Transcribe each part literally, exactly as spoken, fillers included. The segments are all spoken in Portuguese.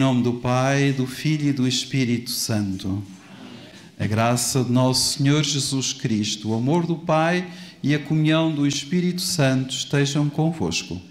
nome do Pai, do Filho e do Espírito Santo. A graça de nosso Senhor Jesus Cristo, o amor do Pai e a comunhão do Espírito Santo estejam convosco.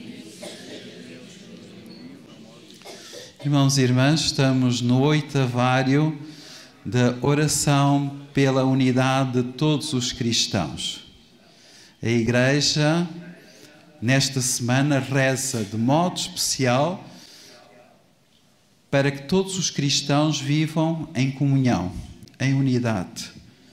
Irmãos e irmãs, estamos no oitavário da oração pela unidade de todos os cristãos. A Igreja, nesta semana, reza de modo especial para que todos os cristãos vivam em comunhão, em unidade.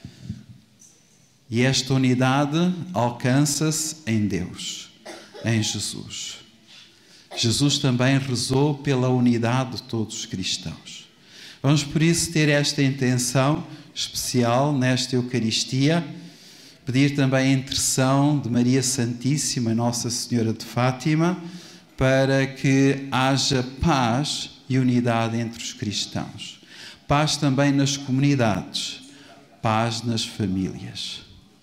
E esta unidade alcança-se em Deus, em Jesus. Jesus também rezou pela unidade de todos os cristãos. Vamos, por isso, ter esta intenção especial nesta Eucaristia, pedir também a intercessão de Maria Santíssima, Nossa Senhora de Fátima, para que haja paz e unidade entre os cristãos. Paz também nas comunidades, paz nas famílias.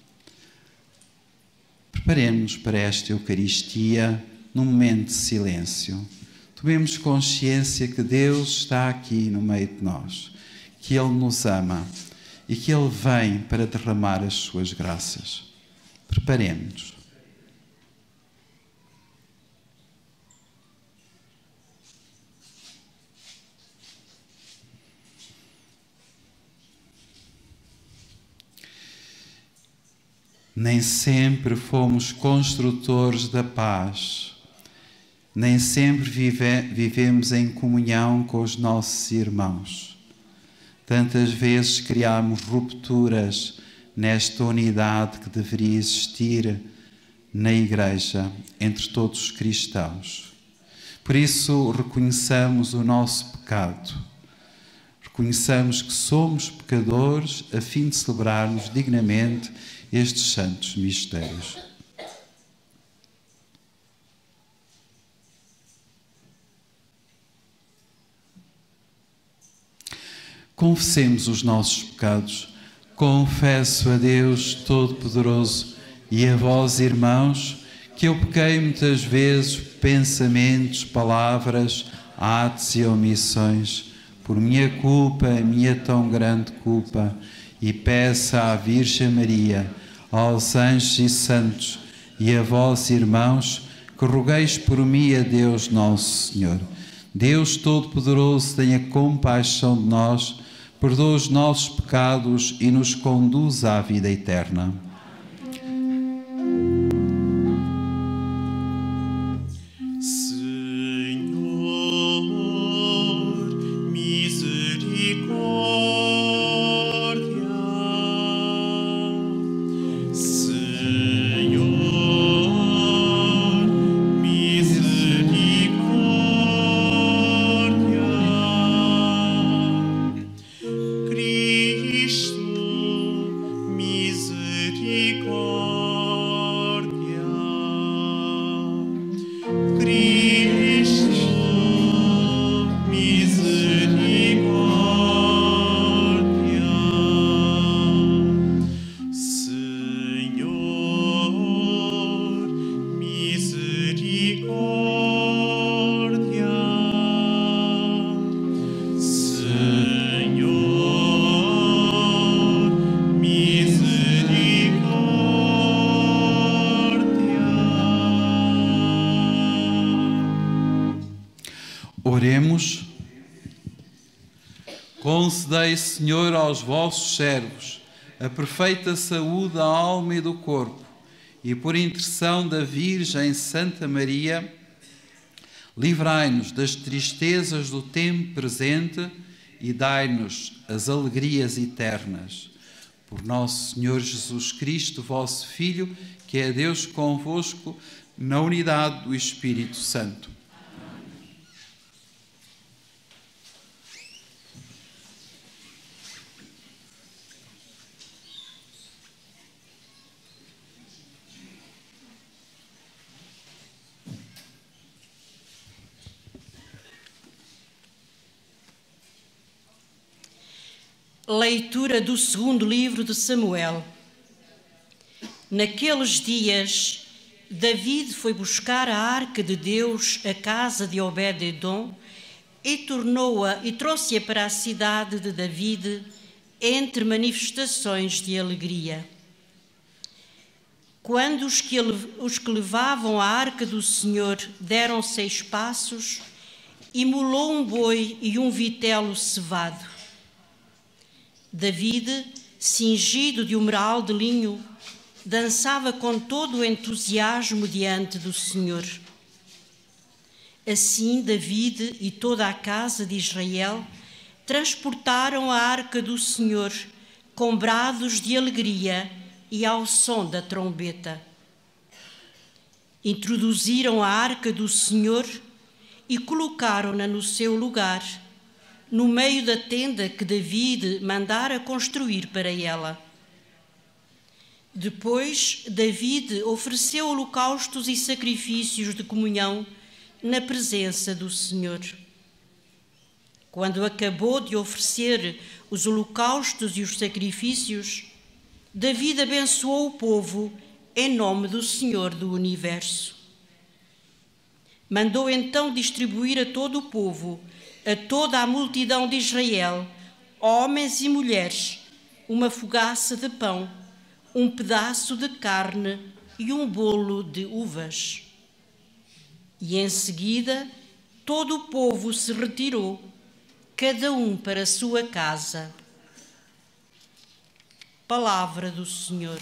Preparemos-nos para esta Eucaristia num momento de silêncio. Tomemos consciência que Deus está aqui no meio de nós, que Ele nos ama e que Ele vem para derramar as suas graças. Preparemos-nos. Nem sempre fomos construtores da paz, nem sempre vive, vivemos em comunhão com os nossos irmãos. Tantas vezes criamos rupturas nesta unidade que deveria existir na Igreja, entre todos os cristãos. Por isso, reconheçamos o nosso pecado. Reconheçamos que somos pecadores a fim de celebrarmos dignamente estes santos mistérios. Confessemos os nossos pecados. Confesso a Deus Todo-Poderoso e a vós, irmãos, que eu pequei muitas vezes por pensamentos, palavras, atos e omissões, por minha culpa, a minha tão grande culpa, e peço à Virgem Maria, aos anjos e santos e a vós, irmãos, que rogueis por mim a Deus Nosso Senhor. Deus Todo-Poderoso, tenha compaixão de nós, perdoa os nossos pecados e nos conduz à vida eterna. Oremos. Concedei, Senhor, aos vossos servos a perfeita saúde da alma e do corpo, e por intercessão da Virgem Santa Maria, livrai-nos das tristezas do tempo presente e dai-nos as alegrias eternas. Por nosso Senhor Jesus Cristo, vosso Filho, que é Deus convosco, na unidade do Espírito Santo. Leitura do segundo livro de Samuel. Naqueles dias, David foi buscar a arca de Deus à casa de Obed-edom e tornou-a e trouxe-a para a cidade de David entre manifestações de alegria. Quando os que, os que levavam a arca do Senhor deram seis passos, imolou um boi e um vitelo cevado. David, cingido de umeral de linho, dançava com todo o entusiasmo diante do Senhor. Assim, David e toda a casa de Israel transportaram a arca do Senhor com brados de alegria e ao som da trombeta. Introduziram a arca do Senhor e colocaram-na no seu lugar, no meio da tenda que David mandara construir para ela. Depois, David ofereceu holocaustos e sacrifícios de comunhão na presença do Senhor. Quando acabou de oferecer os holocaustos e os sacrifícios, David abençoou o povo em nome do Senhor do Universo. Mandou então distribuir a todo o povo, a toda a multidão de Israel, homens e mulheres, uma fogaça de pão, um pedaço de carne e um bolo de uvas. E em seguida todo o povo se retirou, cada um para a sua casa. Palavra do Senhor.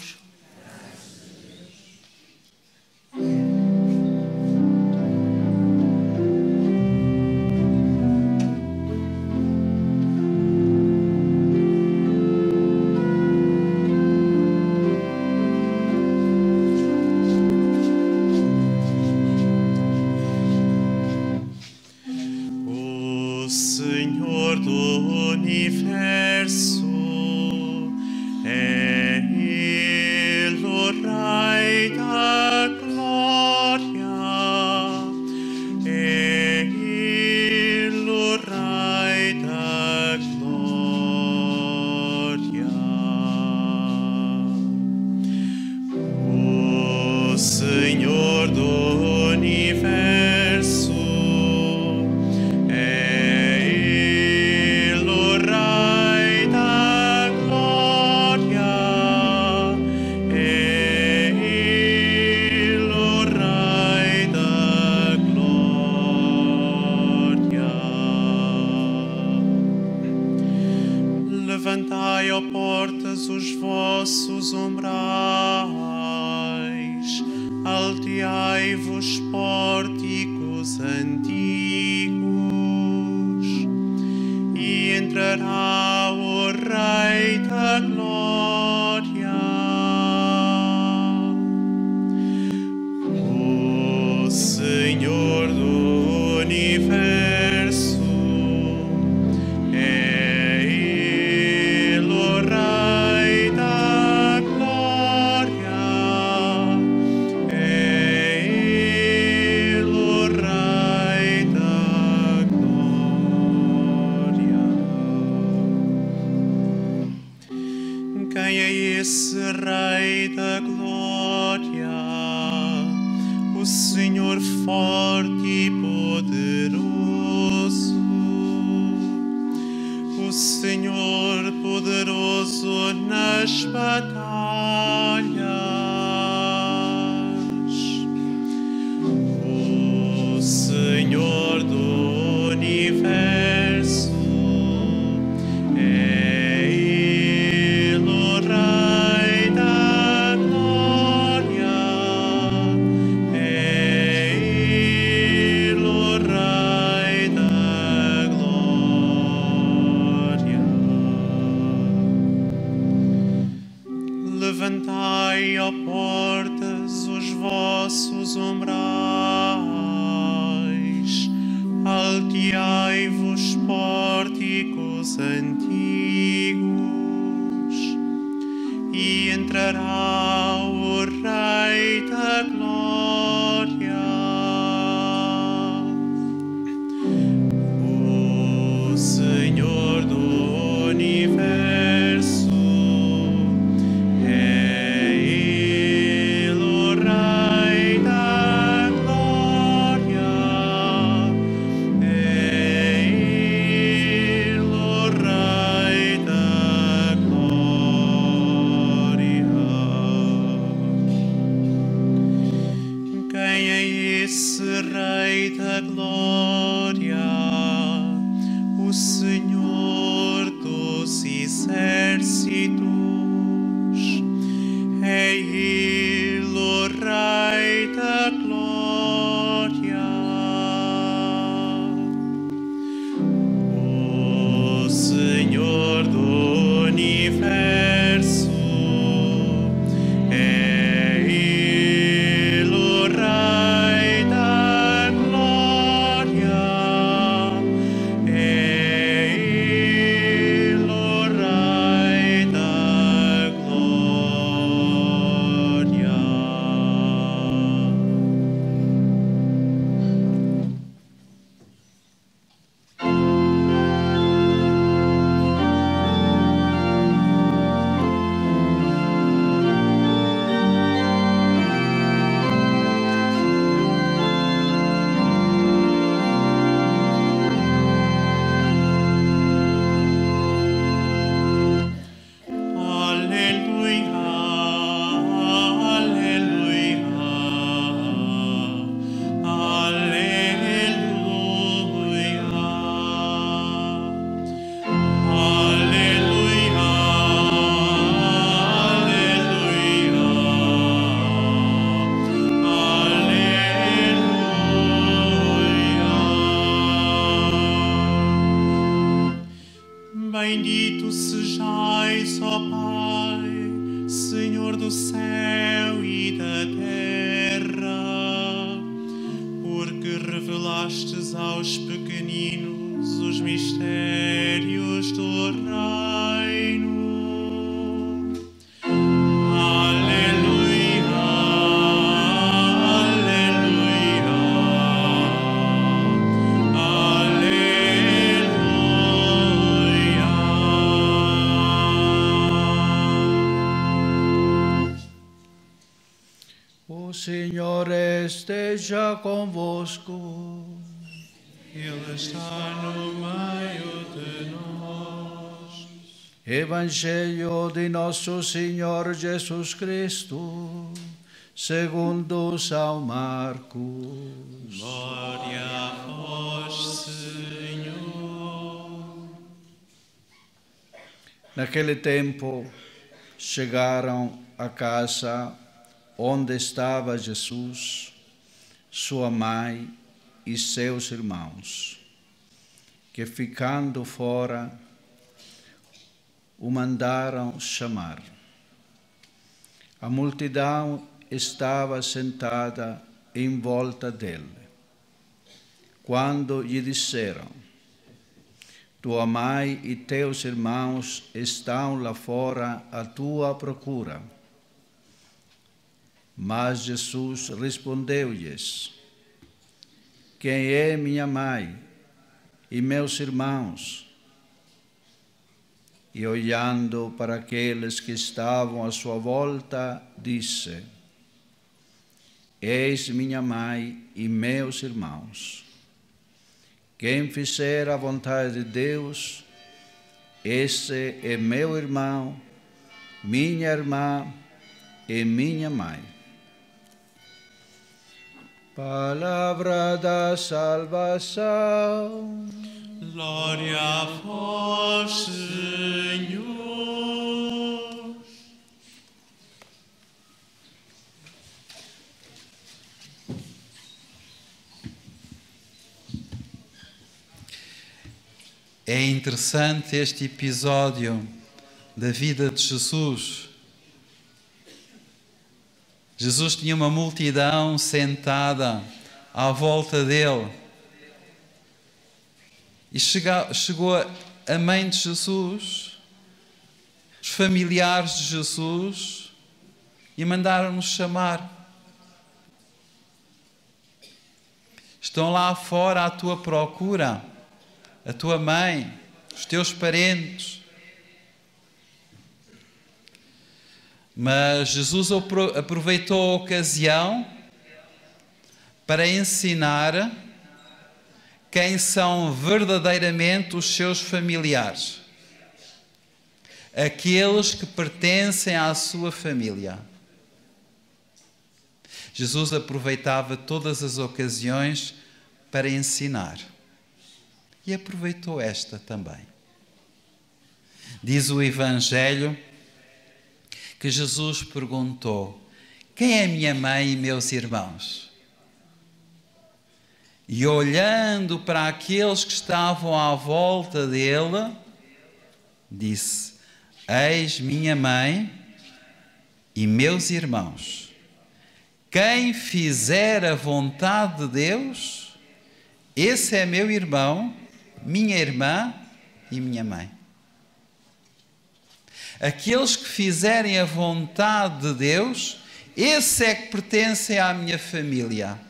Levantai, ó portas, os vossos umbrais, alteai-vos, pórticos antigos, e entrará o Rei da Glória. O Senhor do Universo, Rei da Glória, o Senhor forte e poderoso, o Senhor poderoso nas batalhas, o Senhor do Universo. Levantai, ó portas, os vossos umbrais, alteai-vos, pórticos antigos, e entrará o Rei da Glória. O Senhor do Universo, Hey Rei da glória, o Senhor dos exércitos, é Ele o Rei da glória. O Senhor do universo, é Ele o Rei da glória, é Ele o Rei da glória. Aleluia, aleluia, aleluia, aleluia. Bendito sejais, ó Pai, Senhor do céu e da terra, porque revelastes aos pequeninos os mistérios do reino. Aleluia, aleluia. O Senhor esteja convosco. Ele está no meio de nós. Evangelho de nosso Senhor Jesus Cristo, segundo São Marcos. Glória a vós, Senhor. Naquele tempo, chegaram à casa onde estava Jesus, sua mãe e seus irmãos, que ficando fora, o mandaram chamar. A multidão estava sentada em volta dele. Quando lhe disseram: tua mãe e teus irmãos estão lá fora à tua procura. Mas Jesus respondeu-lhes: quem é minha mãe e meus irmãos? E olhando para aqueles que estavam à sua volta, disse: eis minha mãe e meus irmãos. Quem fizer a vontade de Deus, esse é meu irmão, minha irmã e minha mãe. Palavra da salvação. Glória a vós, Senhor. É interessante este episódio da vida de Jesus. Jesus tinha uma multidão sentada à volta dele. E chegou, chegou a mãe de Jesus, os familiares de Jesus, e mandaram-nos chamar. Estão lá fora à tua procura, a tua mãe, os teus parentes. Mas Jesus aproveitou a ocasião para ensinar quem são verdadeiramente os seus familiares, aqueles que pertencem à sua família. Jesus aproveitava todas as ocasiões para ensinar. E aproveitou esta também. Diz o Evangelho que Jesus perguntou: quem é minha mãe e meus irmãos? E olhando para aqueles que estavam à volta dele, disse: eis minha mãe e meus irmãos. Quem fizer a vontade de Deus, esse é meu irmão, minha irmã e minha mãe. Aqueles que fizerem a vontade de Deus, esse é que pertencem à minha família.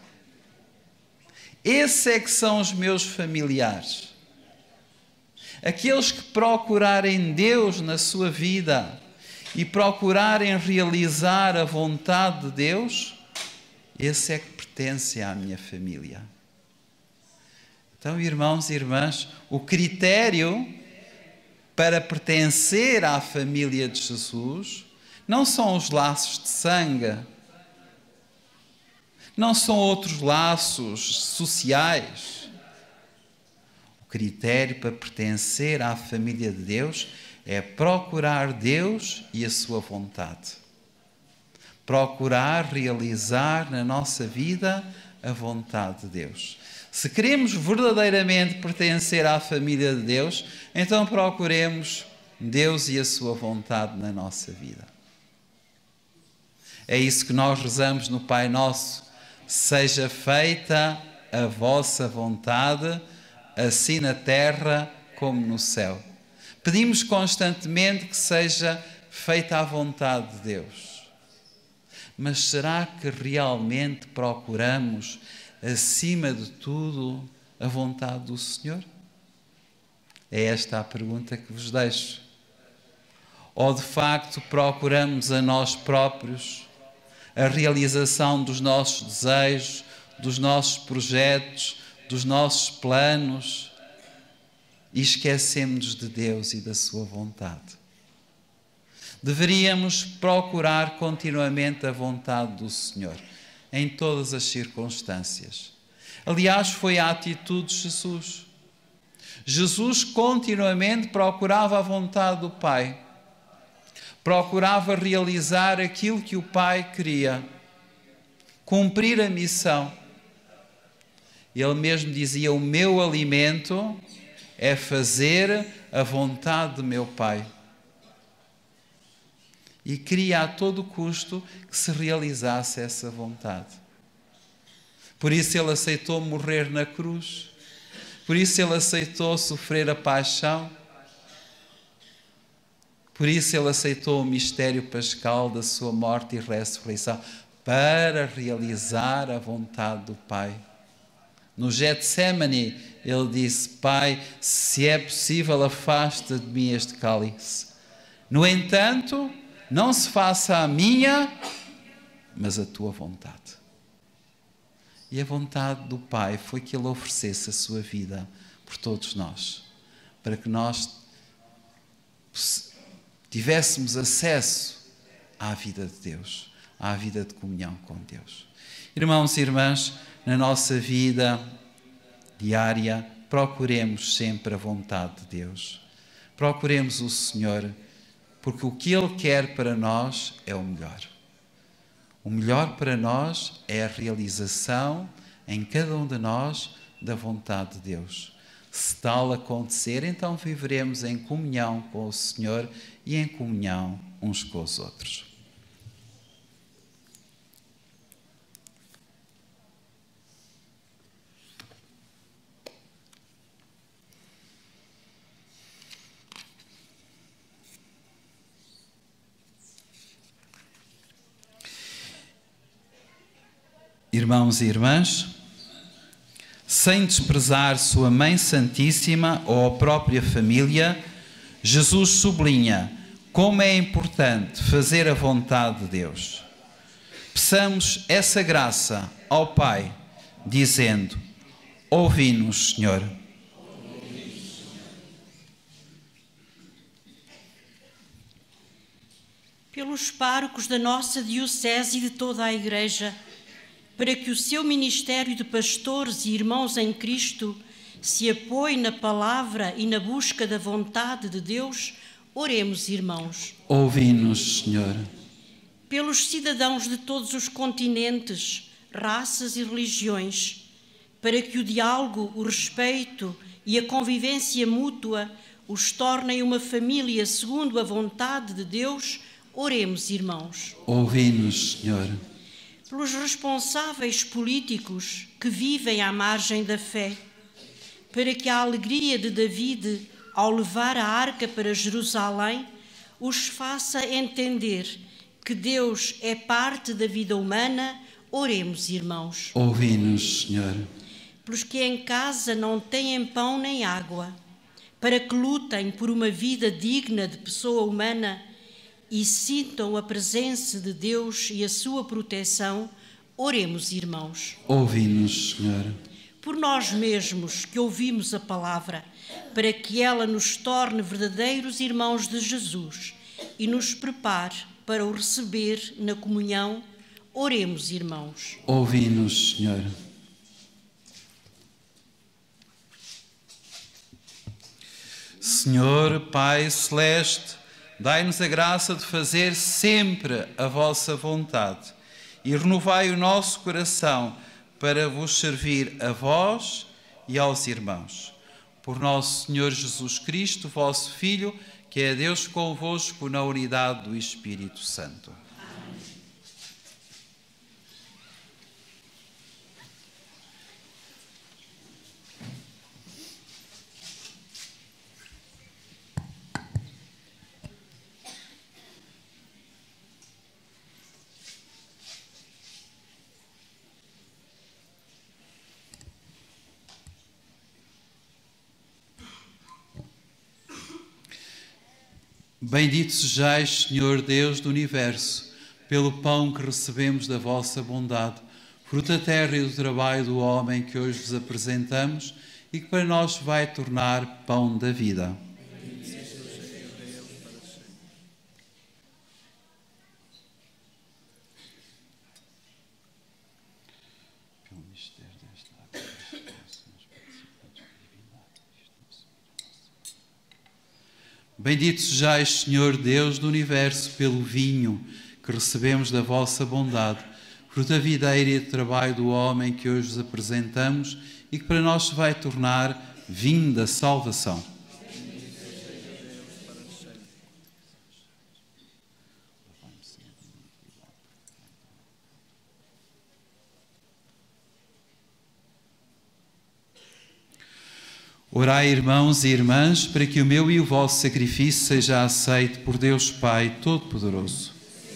Esse é que são os meus familiares. Aqueles que procurarem Deus na sua vida e procurarem realizar a vontade de Deus, esse é que pertence à minha família. Então, irmãos e irmãs, o critério para pertencer à família de Jesus não são os laços de sangue, não são outros laços sociais. O critério para pertencer à família de Deus é procurar Deus e a sua vontade. Procurar realizar na nossa vida a vontade de Deus. Se queremos verdadeiramente pertencer à família de Deus, então procuremos Deus e a sua vontade na nossa vida. É isso que nós rezamos no Pai Nosso: seja feita a vossa vontade, assim na terra como no céu. Pedimos constantemente que seja feita a vontade de Deus. Mas será que realmente procuramos, acima de tudo, a vontade do Senhor? É esta a pergunta que vos deixo. Ou de facto procuramos a nós próprios, a realização dos nossos desejos, dos nossos projetos, dos nossos planos, e esquecemos de Deus e da sua vontade? Deveríamos procurar continuamente a vontade do Senhor, em todas as circunstâncias. Aliás, foi a atitude de Jesus. Jesus continuamente procurava a vontade do Pai. Procurava realizar aquilo que o Pai queria. Cumprir a missão. Ele mesmo dizia: o meu alimento é fazer a vontade do meu Pai. E queria a todo custo que se realizasse essa vontade. Por isso ele aceitou morrer na cruz. Por isso ele aceitou sofrer a paixão. Por isso ele aceitou o mistério pascal da sua morte e ressurreição, para realizar a vontade do Pai. No Getsemane ele disse: Pai, se é possível, afasta de mim este cálice. No entanto, não se faça a minha, mas a tua vontade. E a vontade do Pai foi que ele oferecesse a sua vida por todos nós, para que nós tivéssemos acesso à vida de Deus, à vida de comunhão com Deus. Irmãos e irmãs, na nossa vida diária, procuremos sempre a vontade de Deus. Procuremos o Senhor, porque o que Ele quer para nós é o melhor. O melhor para nós é a realização em cada um de nós da vontade de Deus. Se tal acontecer, então viveremos em comunhão com o Senhor e em comunhão uns com os outros. Irmãos e irmãs, sem desprezar sua Mãe Santíssima ou a própria família, Jesus sublinha como é importante fazer a vontade de Deus. Peçamos essa graça ao Pai, dizendo: ouvi-nos, Senhor. Pelos párocos da nossa Diocese e de toda a Igreja, para que o seu ministério de pastores e irmãos em Cristo se apoie na palavra e na busca da vontade de Deus, oremos, irmãos. Ouvi-nos, Senhor. Pelos cidadãos de todos os continentes, raças e religiões, para que o diálogo, o respeito e a convivência mútua os tornem uma família segundo a vontade de Deus, oremos, irmãos. Ouvi-nos, Senhor. Pelos responsáveis políticos que vivem à margem da fé, para que a alegria de David, ao levar a arca para Jerusalém, os faça entender que Deus é parte da vida humana, oremos, irmãos. Ouvi-nos, Senhor. Pelos que em casa não têm pão nem água, para que lutem por uma vida digna de pessoa humana e sintam a presença de Deus e a sua proteção, oremos, irmãos. Ouvi-nos, Senhor. Por nós mesmos que ouvimos a palavra, para que ela nos torne verdadeiros irmãos de Jesus e nos prepare para o receber na comunhão, oremos, irmãos. Ouvi-nos, Senhor. Senhor, Pai Celeste, dai-nos a graça de fazer sempre a vossa vontade e renovai o nosso coração para vos servir a vós e aos irmãos. Por nosso Senhor Jesus Cristo, vosso Filho, que é Deus convosco na unidade do Espírito Santo. Bendito sejais, Senhor Deus do Universo, pelo pão que recebemos da vossa bondade, fruto da terra e do trabalho do homem que hoje vos apresentamos e que para nós vai tornar pão da vida. Bendito sejais, Senhor Deus do Universo, pelo vinho que recebemos da vossa bondade, fruto da videira e do trabalho do homem que hoje vos apresentamos e que para nós se vai tornar vinho da salvação. Orai, irmãos e irmãs, para que o meu e o vosso sacrifício seja aceito por Deus Pai Todo-Poderoso.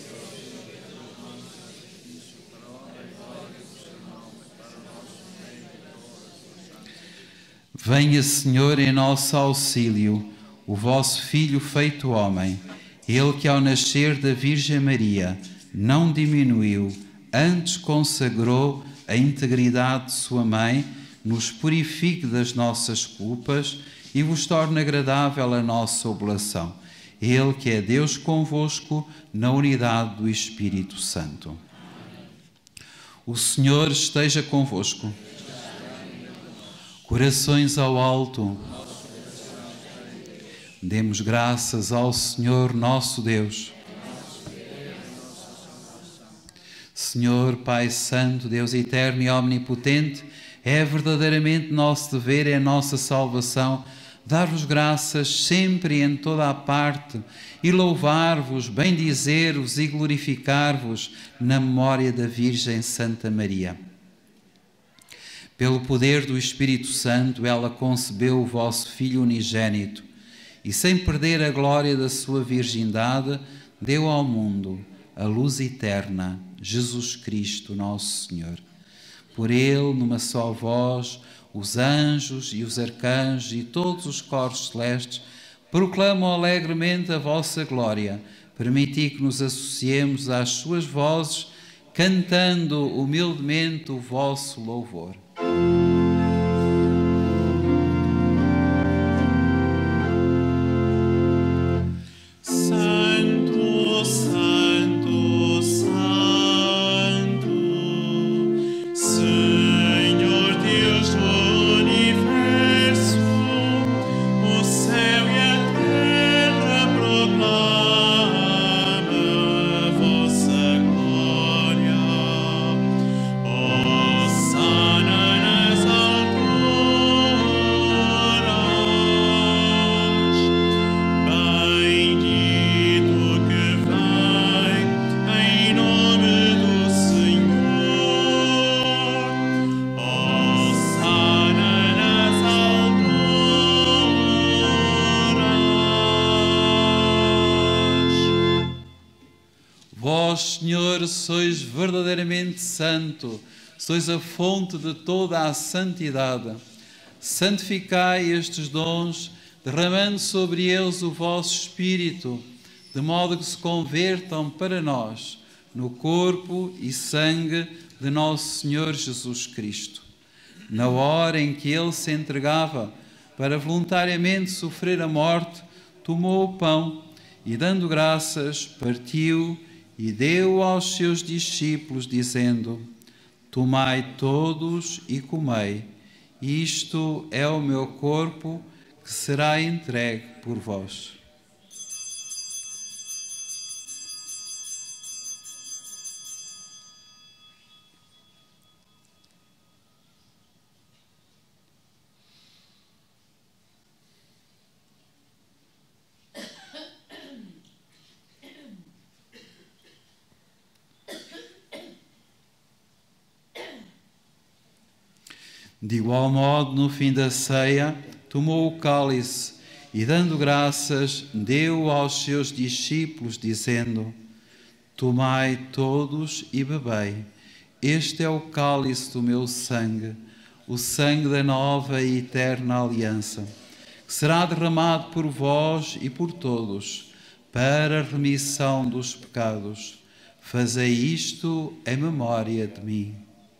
Venha, Senhor, em nosso auxílio, o vosso Filho feito homem, ele que ao nascer da Virgem Maria não diminuiu, antes consagrou a integridade de sua mãe, nos purifique das nossas culpas e vos torne agradável a nossa oblação. Ele que é Deus convosco, na unidade do Espírito Santo. O Senhor esteja convosco. Corações ao alto. Demos graças ao Senhor nosso Deus. Senhor, Pai Santo, Deus eterno e omnipotente, é verdadeiramente nosso dever, é nossa salvação, dar-vos graças sempre e em toda a parte e louvar-vos, bendizer-vos e glorificar-vos na memória da Virgem Santa Maria. Pelo poder do Espírito Santo, ela concebeu o vosso Filho unigênito e, sem perder a glória da sua virgindade, deu ao mundo a luz eterna, Jesus Cristo, nosso Senhor. Por ele, numa só voz, os anjos e os arcanjos e todos os coros celestes proclamam alegremente a vossa glória. Permiti que nos associemos às suas vozes, cantando humildemente o vosso louvor. Santo, Santo, Santo, Senhor, sois verdadeiramente santo, sois a fonte de toda a santidade. Santificai estes dons, derramando sobre eles o vosso Espírito, de modo que se convertam para nós no corpo e sangue de nosso Senhor Jesus Cristo. Na hora em que ele se entregava para voluntariamente sofrer a morte, tomou o pão e, dando graças, partiu e deu aos seus discípulos, dizendo: tomai todos e comei, isto é o meu corpo que será entregue por vós. De igual modo, no fim da ceia, tomou o cálice e, dando graças, deu aos seus discípulos, dizendo: tomai todos e bebei. Este é o cálice do meu sangue, o sangue da nova e eterna aliança, que será derramado por vós e por todos, para a remissão dos pecados. Fazei isto em memória de mim.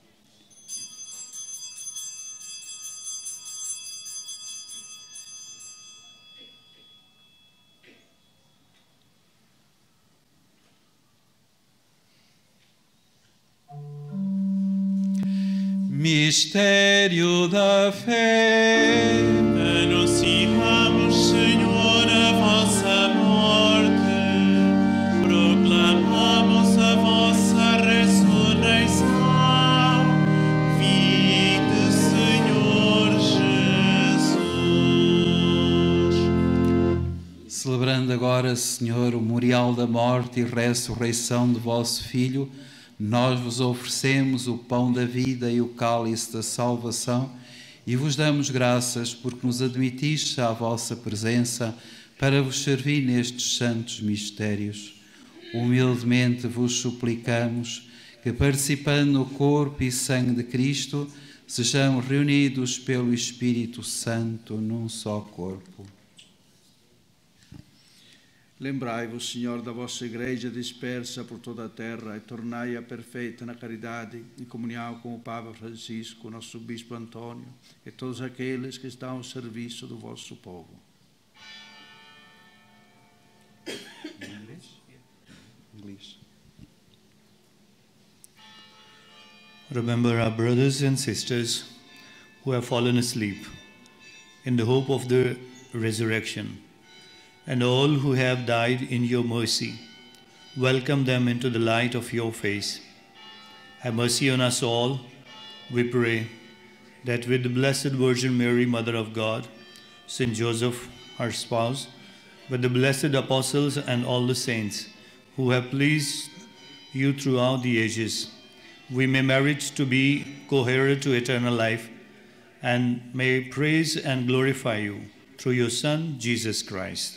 Mistério da fé. Anunciamos, Senhor, a vossa morte, proclamamos a vossa ressurreição. Vinde, Senhor Jesus. Celebrando agora, Senhor, o memorial da morte e ressurreição de vosso Filho, nós vos oferecemos o pão da vida e o cálice da salvação e vos damos graças porque nos admitistes à vossa presença para vos servir nestes santos mistérios. Humildemente vos suplicamos que, participando no corpo e sangue de Cristo, sejamos reunidos pelo Espírito Santo num só corpo. Lembrai-vos, Senhor, da vossa Igreja dispersa por toda a terra e tornai-a perfeita na caridade e comunhão com o Papa Francisco, nosso Bispo Antônio e todos aqueles que estão ao serviço do vosso povo. Remember our brothers and sisters who have fallen asleep in the hope of the resurrection, and all who have died in your mercy. Welcome them into the light of your face. Have mercy on us all, we pray, that with the Blessed Virgin Mary, Mother of God, Saint Joseph, her spouse, with the blessed apostles and all the saints who have pleased you throughout the ages, we may merit to be co-heir to eternal life, and may praise and glorify you through your Son, Jesus Christ.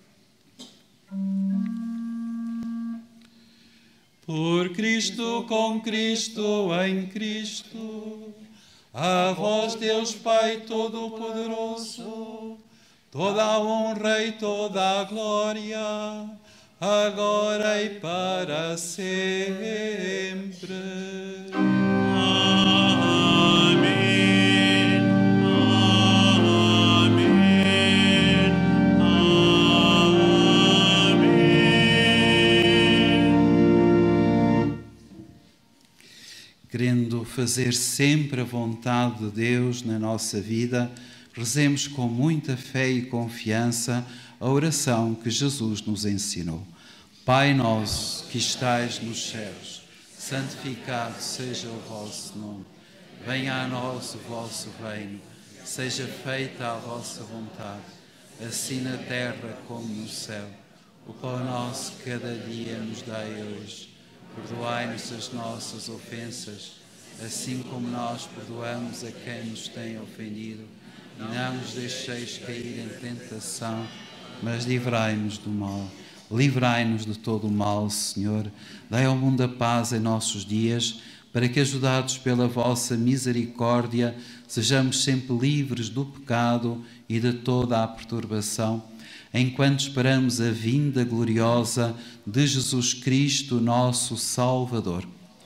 Por Cristo, com Cristo, em Cristo, a vós, Deus Pai Todo-Poderoso, toda a honra e toda a glória, agora e para sempre. Querendo fazer sempre a vontade de Deus na nossa vida, rezemos com muita fé e confiança a oração que Jesus nos ensinou. Pai nosso, que estais nos céus, santificado seja o vosso nome. Venha a nós o vosso reino. Seja feita a vossa vontade, assim na terra como no céu. O pão nosso cada dia nos dai hoje. Perdoai-nos as nossas ofensas, assim como nós perdoamos a quem nos tem ofendido. E não nos deixeis cair em tentação, mas livrai-nos do mal. Livrai-nos de todo o mal, Senhor. Dai ao mundo a paz em nossos dias, para que, ajudados pela vossa misericórdia, sejamos sempre livres do pecado e de toda a perturbação, enquanto esperamos a vinda gloriosa de Jesus Cristo, nosso Salvador.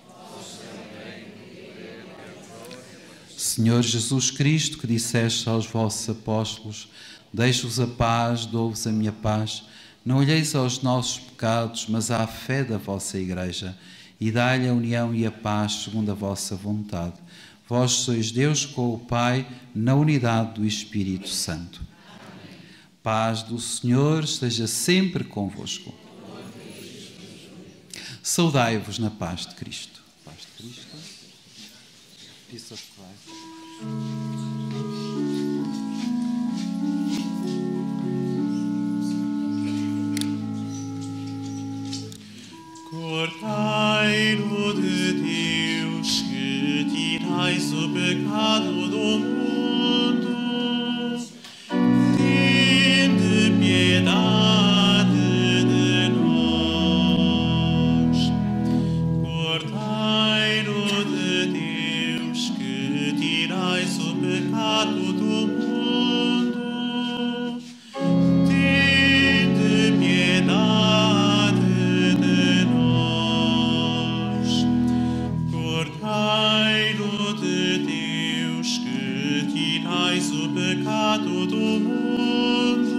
Senhor Jesus Cristo, que disseste aos vossos apóstolos: deixo-vos a paz, dou-vos a minha paz. Não olheis aos nossos pecados, mas à fé da vossa Igreja, e dai-lhe a união e a paz segundo a vossa vontade. Vós sois Deus com o Pai, na unidade do Espírito Santo. Paz do Senhor esteja sempre convosco. Saudai-vos na paz de Cristo. Paz de Cristo. Peace of Christ. Cordeiro de Deus, que tirais o pecado do mundo, tende piedade de nós. Cordeiro de Deus, que tirais o pecado do mundo, tende piedade de nós. Cordeiro de Deus, que tirais o pecado do mundo,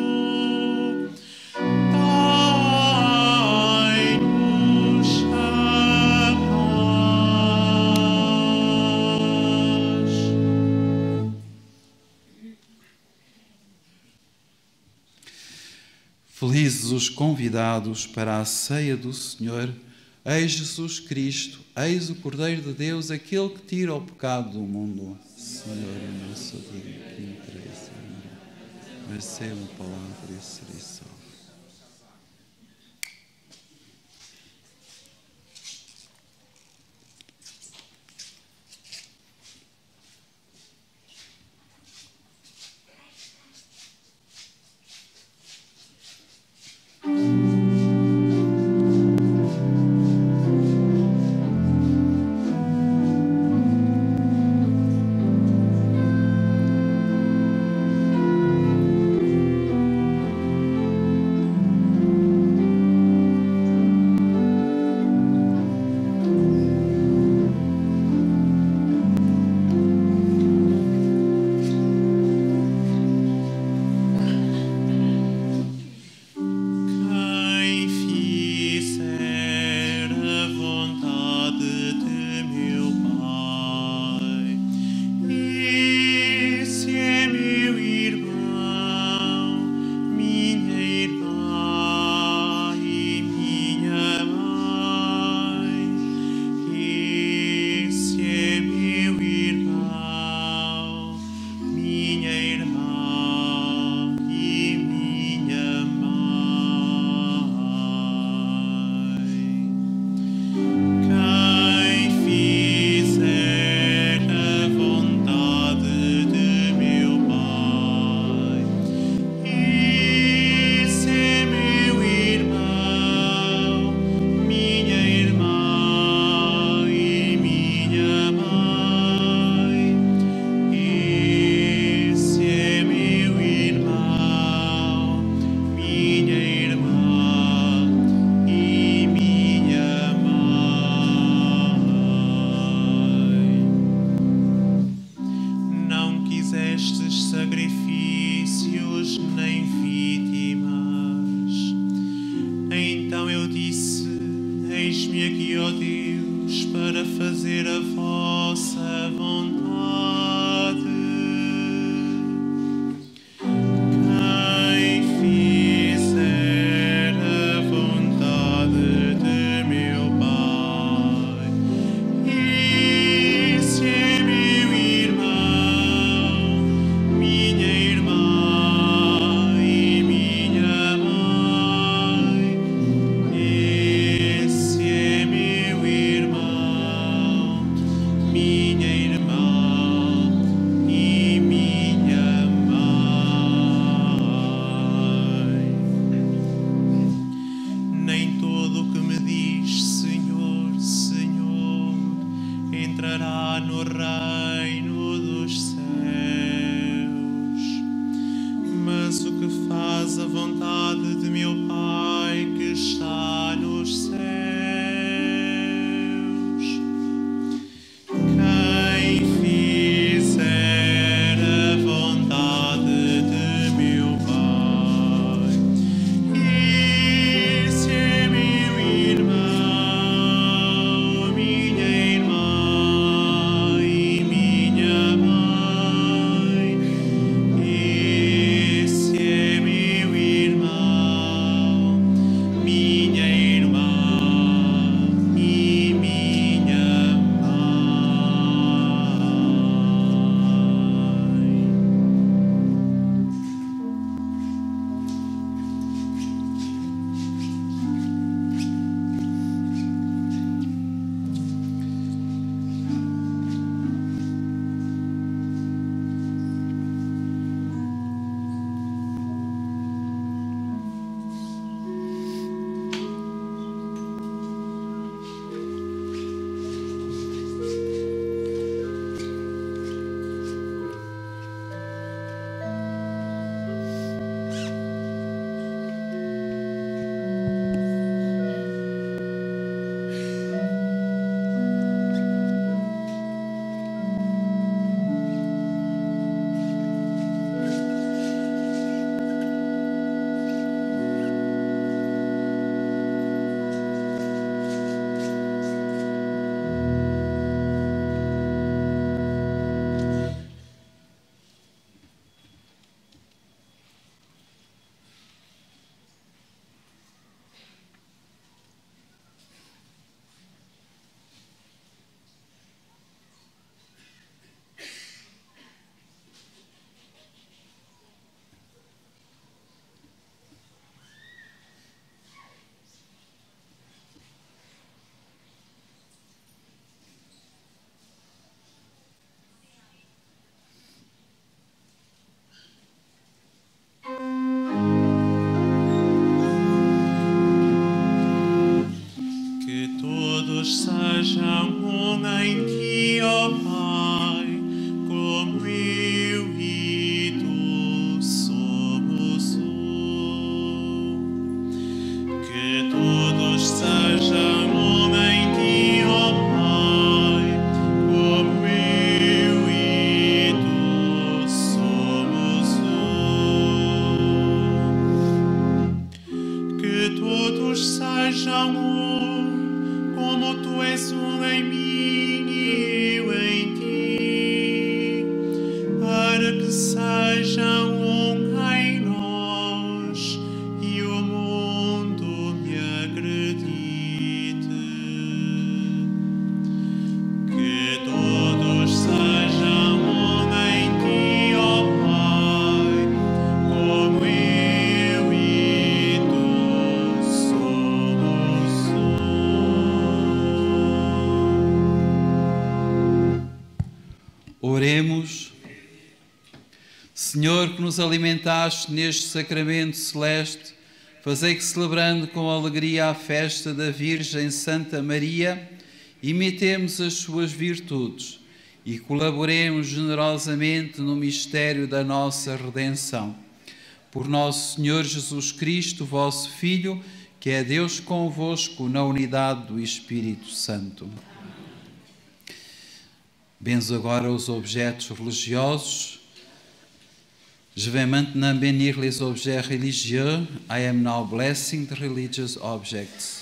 dai-nos a paz. Felizes os convidados para a ceia do Senhor. Eis Jesus Cristo, eis o Cordeiro de Deus, aquele que tira o pecado do mundo. Senhor, eu não sou digno que entreis em mim, mas sei uma palavra e serei salvo. Quem fizer a vontade de meu Pai, esse é meu irmão, minha irmã e minha mãe. Esse é meu irmão, minha irmã e minha mãe. Quem fizer a vontade de meu Pai, esse é meu irmão, minha irmã e minha mãe. Esse é meu irmão, minha irmã e minha mãe. Não quisestes sacrifícios nem vítimas, então eu disse: eis-me aqui, ó Deus, para fazer a vossa vontade. Quem fizer a vontade de meu Pai, esse é meu irmão, minha irmã e minha mãe. Esse é meu irmão, minha irmã e entrará no reino dos céus. Mas o que faz a vontade de meu Pai que está nos céus. Quem fizer a vontade de meu Pai, esse é meu irmão, minha irmã e minha mãe. Esse é meu irmão, minha irmã e minha que todos sejam um em ti, ó Pai, como eu e tu somos um. Que todos sejam um em ti, ó Pai, como eu e tu somos um. Que todos sejam um, como tu és um em mim e eu em ti, para que sejam um em nós e o mundo me acredite. Que todos sejam um em ti, ó Pai, como eu e tu somos um. Oremos. Senhor, que nos alimentaste neste sacramento celeste, fazei que, celebrando com alegria a festa da Virgem Santa Maria, imitemos as suas virtudes e colaboremos generosamente no mistério da nossa redenção. Por nosso Senhor Jesus Cristo, vosso Filho, que é Deus convosco na unidade do Espírito Santo. Benzo agora os objetos religiosos. Je vais maintenant bénir les objets religieux. I am now blessing the religious objects.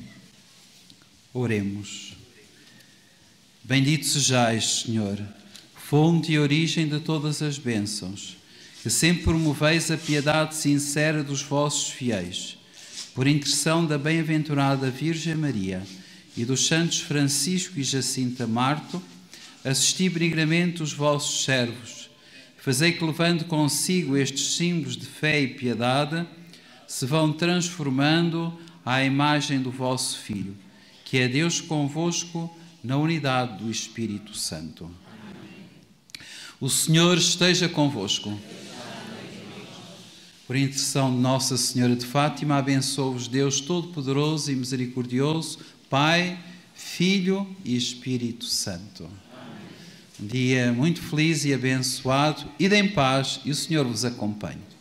Oremos. Bendito sejais, Senhor, fonte e origem de todas as bênçãos, que sempre promoveis a piedade sincera dos vossos fiéis. Por intercessão da bem-aventurada Virgem Maria e dos santos Francisco e Jacinta Marto, assisti benignamente os vossos servos. Fazei que, levando consigo estes símbolos de fé e piedade, se vão transformando à imagem do vosso Filho, que é Deus convosco na unidade do Espírito Santo. O Senhor esteja convosco. Por intercessão de Nossa Senhora de Fátima, abençoe-vos Deus Todo-Poderoso e Misericordioso, Pai, Filho e Espírito Santo. Um dia muito feliz e abençoado. Ide em paz e o Senhor vos acompanhe.